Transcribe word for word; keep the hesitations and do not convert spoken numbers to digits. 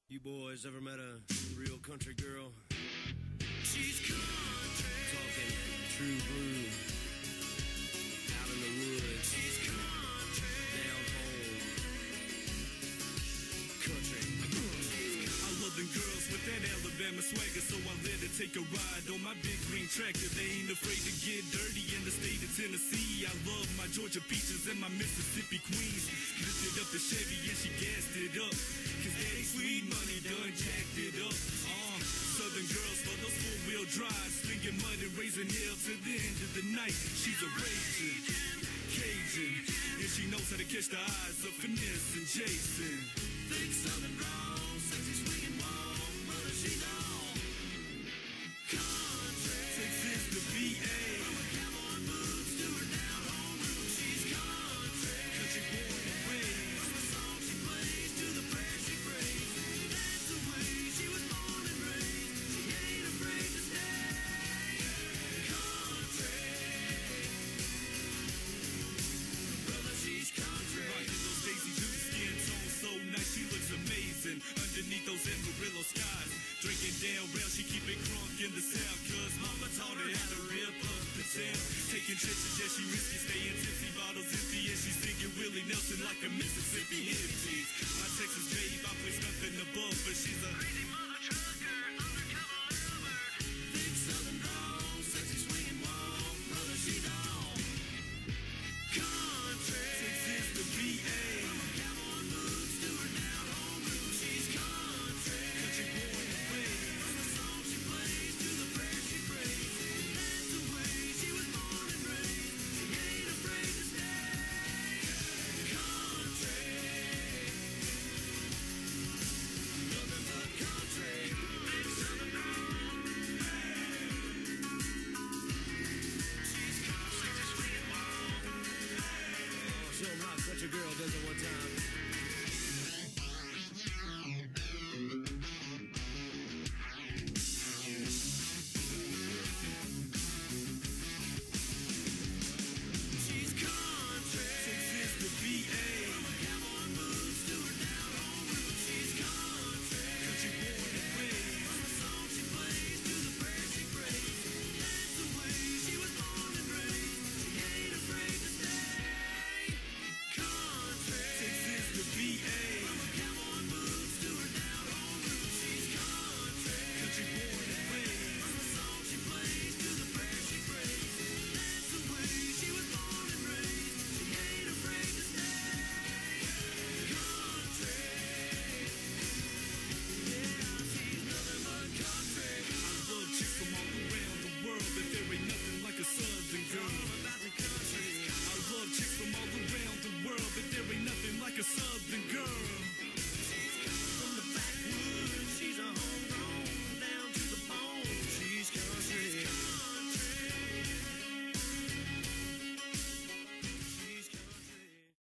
You boys ever met a real country girl? She's country. Talking true blue. Out in the woods. She's country. Down home. Country. I love them girls with that Alabama swagger, so I let her take a ride on my big green tractor. They ain't afraid to get dirty in the state of Tennessee. I love my Georgia peaches and my Mississippi queens. Lifted up the Chevy and she gassed it up, cause daddy sweet money done jacked it up. Uh, Southern girls love those four-wheel drives, slinging mud and raising hell to the end of the night. She's a raging Cajun, and she knows how to catch the eyes of Finesse and Jason. Thick Southern drawl, sexy swinging wall, mother she's all country. Texas to V A, From her cowboy boots to her down home roots, she's country. country born and raised. From the song she plays to the prayer she prays, that's the way she was born and raised. She ain't afraid to stay country. Brother, she's country. Rocking those Daisy Duke skin tone so nice, she looks amazing underneath those Amarillo skies. Drinking down rail, she keep it crunk in the south, cause mama taught her how to rip up the town. Taking chances, yeah, she risky, staying tipsy, bottles empty, and she's singing Willie Nelson like a Mississippi hippie. My Texas babe, I play stuff